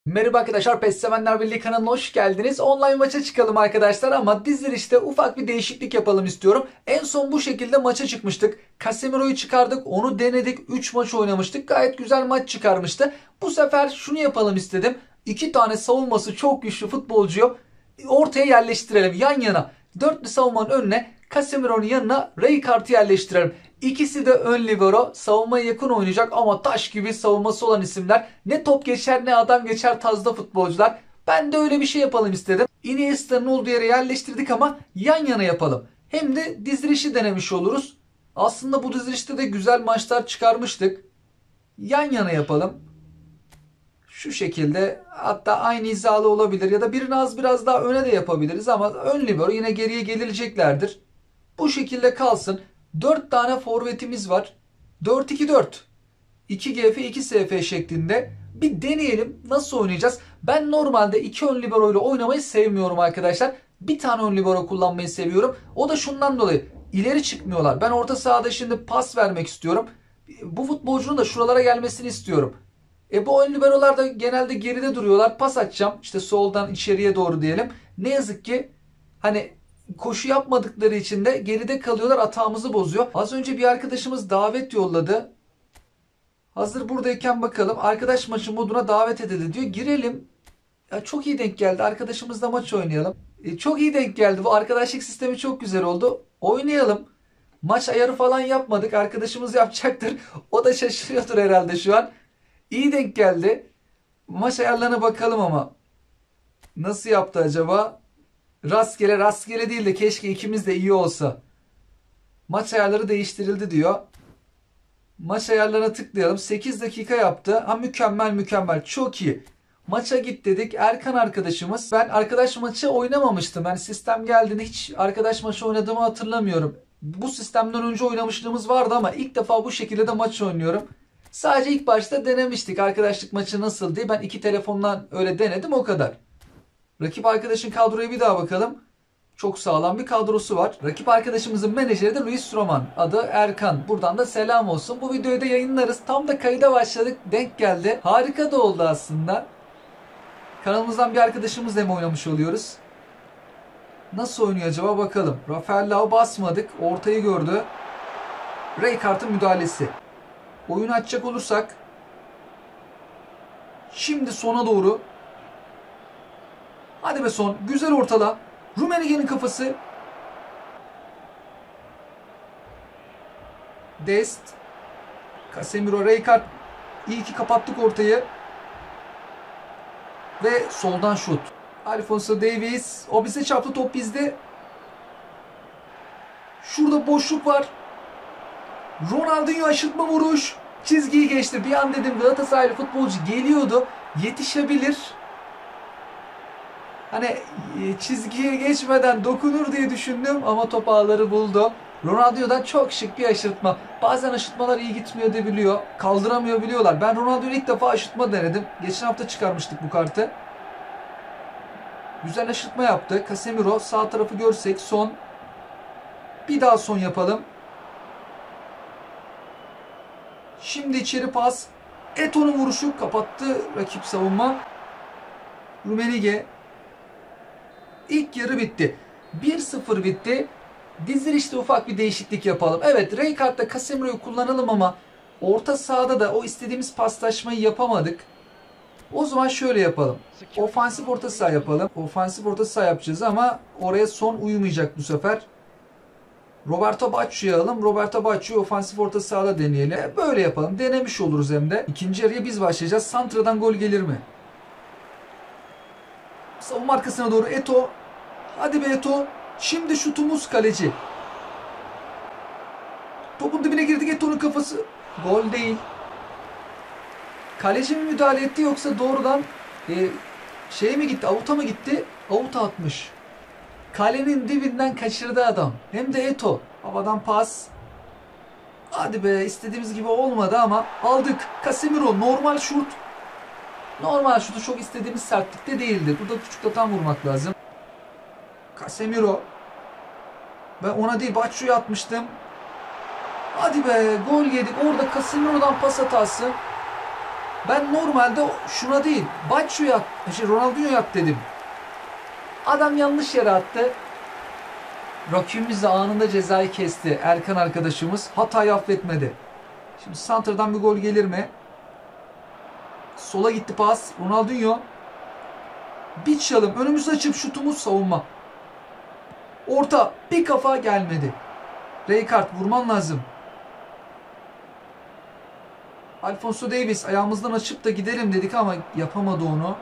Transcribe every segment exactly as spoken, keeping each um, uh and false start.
Merhaba arkadaşlar, PES Sevenler Birliği kanalına hoş geldiniz. Online maça çıkalım arkadaşlar ama dizilişte ufak bir değişiklik yapalım istiyorum. En son bu şekilde maça çıkmıştık. Casemiro'yu çıkardık, onu denedik. üç maç oynamıştık. Gayet güzel maç çıkarmıştı. Bu sefer şunu yapalım istedim. iki tane savunması çok güçlü futbolcuyu ortaya yerleştirelim yan yana. Dörtlü savunmanın önüne Casemiro'nun yanına Rijkaard'ı yerleştirelim. İkisi de ön libero. Savunmaya yakın oynayacak ama taş gibi savunması olan isimler. Ne top geçer ne adam geçer tarzda futbolcular. Ben de öyle bir şey yapalım istedim. Iniesta'nın olduğu yere yerleştirdik ama yan yana yapalım. Hem de dizilişi denemiş oluruz. Aslında bu dizilişte de güzel maçlar çıkarmıştık. Yan yana yapalım. Şu şekilde, hatta aynı hizalı olabilir ya da birini az biraz daha öne de yapabiliriz ama ön libero yine geriye gelileceklerdir. Bu şekilde kalsın. dört tane forvetimiz var. dört iki dört. iki G F iki S F şeklinde. Bir deneyelim nasıl oynayacağız. Ben normalde iki ön libero ile oynamayı sevmiyorum arkadaşlar. Bir tane ön libero kullanmayı seviyorum. O da şundan dolayı. İleri çıkmıyorlar. Ben orta sahada şimdi pas vermek istiyorum. Bu futbolcunun da şuralara gelmesini istiyorum. E bu ön liberolar da genelde geride duruyorlar. Pas atacağım. İşte soldan içeriye doğru diyelim. Ne yazık ki hani koşu yapmadıkları için de geride kalıyorlar. Atağımızı bozuyor. Az önce bir arkadaşımız davet yolladı. Hazır buradayken bakalım. Arkadaş maçı moduna davet edildi diyor. Girelim. Ya çok iyi denk geldi. Arkadaşımızla maç oynayalım. E, çok iyi denk geldi. Bu arkadaşlık sistemi çok güzel oldu. Oynayalım. Maç ayarı falan yapmadık. Arkadaşımız yapacaktır. O da şaşırıyordur herhalde şu an. İyi denk geldi. Maç ayarlarına bakalım ama. Nasıl yaptı acaba? Rastgele rastgele değil de keşke ikimiz de iyi olsa. Maç ayarları değiştirildi diyor. Maç ayarlarına tıklayalım. sekiz dakika yaptı. Ha, mükemmel mükemmel. Çok iyi. Maça git dedik. Erkan arkadaşımız. Ben arkadaş maçı oynamamıştım. Ben sistem geldiğinde hiç arkadaş maçı oynadığımı hatırlamıyorum. Bu sistemden önce oynamışlığımız vardı ama ilk defa bu şekilde de maç oynuyorum. Sadece ilk başta denemiştik. Arkadaşlık maçı nasıl diye. Ben iki telefondan öyle denedim, o kadar. Rakip arkadaşın kadroya bir daha bakalım. Çok sağlam bir kadrosu var. Rakip arkadaşımızın menajeri de Luis Roman. Adı Erkan. Buradan da selam olsun. Bu videoyu da yayınlarız. Tam da kayıda başladık. Denk geldi. Harika da oldu aslında. Kanalımızdan bir arkadaşımızla hem oynamış oluyoruz. Nasıl oynuyor acaba bakalım. Rafael Lau basmadık. Ortayı gördü. Rijkaard'ın müdahalesi. Oyunu açacak olursak. Şimdi sona doğru. Hadi be son. Güzel ortala. Rummenigge'nin kafası. Dest. Casemiro, Rijkaard. İyi ki kapattık ortayı. Ve soldan şut. Alphonso Davies. O bize çarptı, top bizde. Şurada boşluk var. Ronaldinho aşırtma vuruş. Çizgiyi geçti. Bir an dedim Galatasaraylı futbolcu geliyordu. Yetişebilir. Hani çizgiye geçmeden dokunur diye düşündüm ama top ağları buldu. Ronaldinho'dan çok şık bir aşırtma. Bazen aşırtmalar iyi gitmiyor da biliyor. Kaldıramıyor biliyorlar. Ben Ronaldinho'yu ilk defa aşırtma denedim. Geçen hafta çıkarmıştık bu kartı. Güzel aşırtma yaptı. Casemiro, sağ tarafı görsek son. Bir daha son yapalım. Şimdi içeri pas. Eto'nun vuruşu kapattı rakip savunma. Rummenigge. İlk yarı bitti. bir sıfır bitti. Dizilişte ufak bir değişiklik yapalım. Evet, Rijkaard'da Casemiro'yu kullanalım ama orta sahada da o istediğimiz paslaşmayı yapamadık. O zaman şöyle yapalım. Ofansif orta saha yapalım. Ofansif orta saha yapacağız ama oraya son uyumayacak bu sefer. Roberto Baggio'yu alalım. Roberto Baggio'yu ofansif orta sahada deneyelim. Böyle yapalım. Denemiş oluruz hem de. İkinci yarıya biz başlayacağız. Santra'dan gol gelir mi? Savunma arkasına doğru Eto'o. Hadi be Eto'o. Şimdi şutumuz kaleci. Topun dibine girdik, Eto'nun kafası. Gol değil. Kaleci mi müdahale etti yoksa doğrudan e, şeye mi gitti? Avuta mı gitti? Avuta atmış. Kalenin dibinden kaçırdı adam. Hem de Eto'o. Havadan pas. Hadi be, istediğimiz gibi olmadı ama aldık. Casemiro normal şut. Normal şutu çok istediğimiz sertlikte değildi. Burada küçükten vurmak lazım. Casemiro. Ben ona değil Batshuayi'ye atmıştım. Hadi be, gol yedik. Orada Casemiro'dan pas hatası. Ben normalde şuna değil, Batshuayi'ye at, şey Ronaldinho'ya at dedim. Adam yanlış yere attı. Rakibimiz de anında cezayı kesti. Erkan arkadaşımız hatayı affetmedi. Şimdi santrdan bir gol gelir mi? Sola gitti pas. Ronaldinho. Bir çalım. Önümüzü açıp şutumuz savunma. Orta. Bir kafa gelmedi. Rijkaard vurman lazım. Alphonso Davies ayağımızdan açıp da gidelim dedik ama yapamadı onu.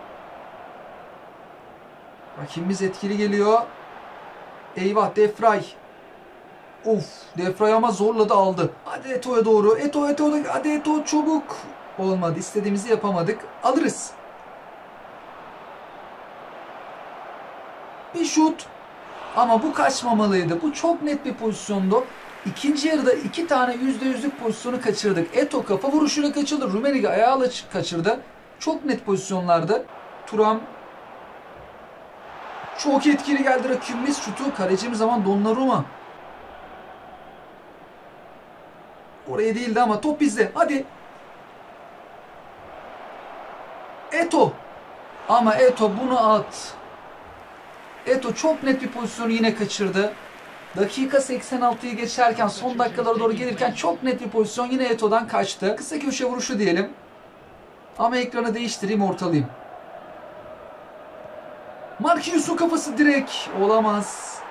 Rakibimiz etkili geliyor. Eyvah De Vrij. Of, De Vrij ama zorladı aldı. Hadi Eto'ya doğru. Eto Eto hadi Eto çabuk. Olmadı. İstediğimizi yapamadık. Alırız. Bir şut. Ama bu kaçmamalıydı. Bu çok net bir pozisyondu. İkinci yarıda iki tane yüzde yüzlük pozisyonu kaçırdık. Eto kafa vuruşuyla kaçırdı. Rummenigge ayağıyla kaçırdı. Çok net pozisyonlardı. Thuram çok etkili geldi rakibimiz. Şutu kalecimiz ama Donnarumma. Oraya değildi ama top bizde. Hadi. Eto. Ama Eto bunu at. Eto çok net bir pozisyonu yine kaçırdı. Dakika seksen altıyı geçerken son dakikalara doğru gelirken çok net bir pozisyon yine Eto'dan kaçtı. Kısa köşe vuruşu diyelim. Ama ekranı değiştireyim, ortalayayım. Marquinhos'un kafası direkt olamaz.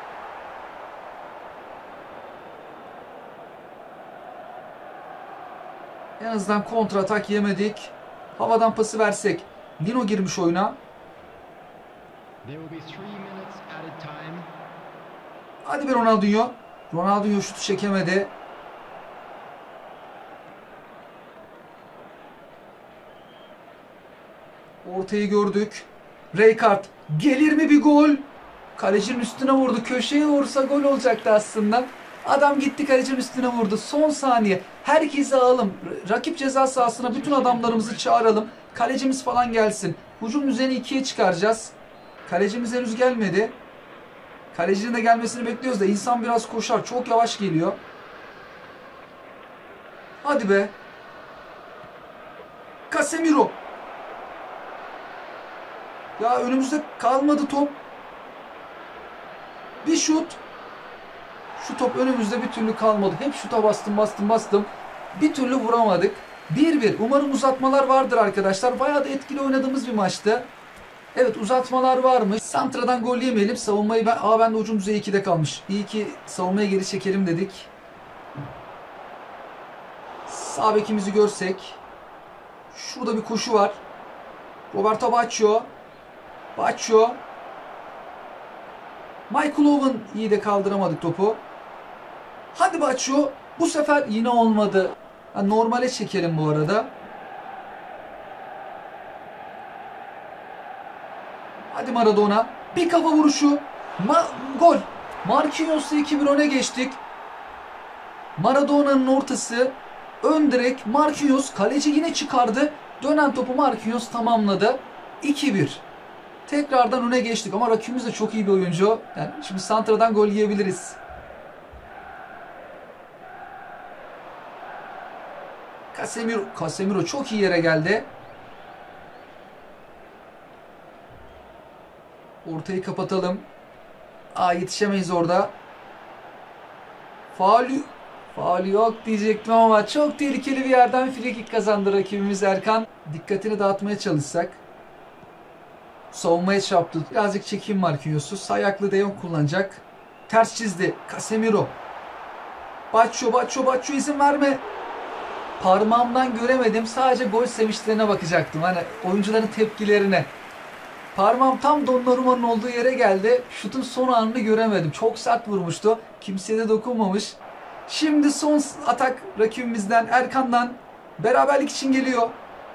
En azından kontra atak yemedik. Havadan pası versek. Lino girmiş oyuna. Hadi bir Ronaldinho. Ronaldinho şutu çekemedi. Ortayı gördük. Rijkaard. Gelir mi bir gol? Kalecinin üstüne vurdu. Köşeye vursa gol olacaktı aslında. Adam gitti kalecinin üstüne vurdu. Son saniye. Herkesi alalım. Rakip ceza sahasına bütün adamlarımızı çağıralım. Kalecimiz falan gelsin. Hücum düzeni ikiye çıkaracağız. Kalecimiz henüz gelmedi. Kalecinin de gelmesini bekliyoruz da insan biraz koşar. Çok yavaş geliyor. Hadi be. Casemiro. Ya önümüzde kalmadı top. Bir şut. Şu top önümüzde bir türlü kalmadı. Hep şuta bastım bastım bastım. Bir türlü vuramadık. bir bir. Umarım uzatmalar vardır arkadaşlar. Bayağı da etkili oynadığımız bir maçtı. Evet, uzatmalar varmış. Santra'dan gol yemeyelim. Savunmayı ben... Aa, ben de ucum düzey ikide kalmış. İyi ki savunmaya geri çekelim dedik. Sağ bekimizi görsek. Şurada bir koşu var. Roberto Baggio. Baggio. Michael Owen iyi de kaldıramadık topu. Hadi Baggio. Bu sefer yine olmadı. Yani normale çekelim bu arada. Hadi Maradona. Bir kafa vuruşu. Ma gol. Marquinhos'la iki bir öne geçtik. Maradona'nın ortası. Ön direk. Marquinhos. Kaleci yine çıkardı. Dönen topu Marquinhos tamamladı. iki bir. Tekrardan öne geçtik ama rakibimiz de çok iyi bir oyuncu. Yani şimdi santradan gol yiyebiliriz. Casemiro, Casemiro çok iyi yere geldi. Ortayı kapatalım. Aa, yetişemeyiz orada. Faul, faul yok diyecektim ama çok tehlikeli bir yerden free kick kazandı rakibimiz Erkan. Dikkatini dağıtmaya çalışsak. Savunmaya çarptı. Birazcık çekeyim Marquinhos'u. Sağ ayaklı De Jong kullanacak. Ters çizdi. Casemiro. Baggio, Baggio, Baggio izin verme. Parmağımdan göremedim. Sadece gol sevinçlerine bakacaktım. Hani oyuncuların tepkilerine. Parmağım tam Donnarumma'nın olduğu yere geldi. Şutun son anını göremedim. Çok sert vurmuştu. Kimseye de dokunmamış. Şimdi son atak rakibimizden, Erkan'dan. Beraberlik için geliyor.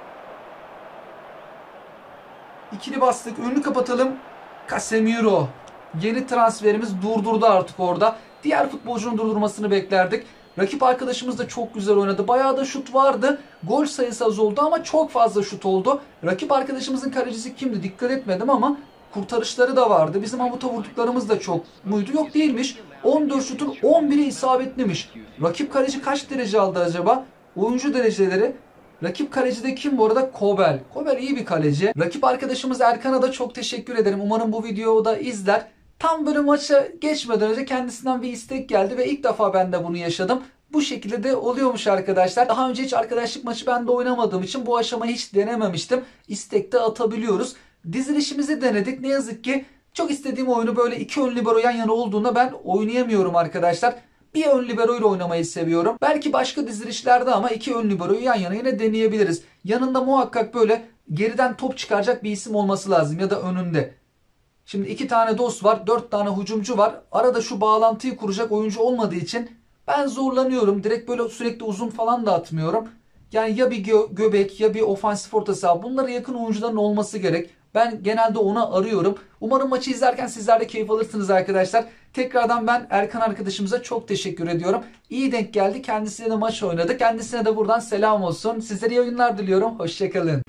İkili bastık. Önünü kapatalım. Casemiro. Yeni transferimiz durdurdu artık orada. Diğer futbolcunun durdurmasını beklerdik. Rakip arkadaşımız da çok güzel oynadı. Bayağı da şut vardı. Gol sayısı az oldu ama çok fazla şut oldu. Rakip arkadaşımızın kalecisi kimdi? Dikkat etmedim ama kurtarışları da vardı. Bizim avuta vurduklarımız da çok muydu? Yok, değilmiş. on dört şutun on biri isabetliymiş. Rakip kaleci kaç derece aldı acaba? Oyuncu dereceleri Rakip kaleci de kim bu arada? Kobel. Kobel iyi bir kaleci. Rakip arkadaşımız Erkan'a da çok teşekkür ederim. Umarım bu videoyu da izler. Tam böyle maça geçmeden önce kendisinden bir istek geldi ve ilk defa ben de bunu yaşadım. Bu şekilde de oluyormuş arkadaşlar. Daha önce hiç arkadaşlık maçı ben de oynamadığım için bu aşamayı hiç denememiştim. İstek de atabiliyoruz. Dizilişimizi denedik. Ne yazık ki çok istediğim oyunu böyle iki ön libero yan yana olduğunda ben oynayamıyorum arkadaşlar. Bir ön libero ile oynamayı seviyorum. Belki başka dizilişlerde ama iki ön liberoyu yan yana yine deneyebiliriz. Yanında muhakkak böyle geriden top çıkaracak bir isim olması lazım ya da önünde. Şimdi iki tane dost var, dört tane hücumcu var. Arada şu bağlantıyı kuracak oyuncu olmadığı için ben zorlanıyorum. Direkt böyle sürekli uzun falan da atmıyorum. Yani ya bir gö- göbek ya bir ofansif orta saha. Bunlara yakın oyuncuların olması gerek. Ben genelde onu arıyorum. Umarım maçı izlerken sizler de keyif alırsınız arkadaşlar. Tekrardan ben Erkan arkadaşımıza çok teşekkür ediyorum. İyi denk geldi. Kendisiyle de maç oynadık. Kendisine de buradan selam olsun. Sizlere iyi oyunlar diliyorum. Hoşçakalın.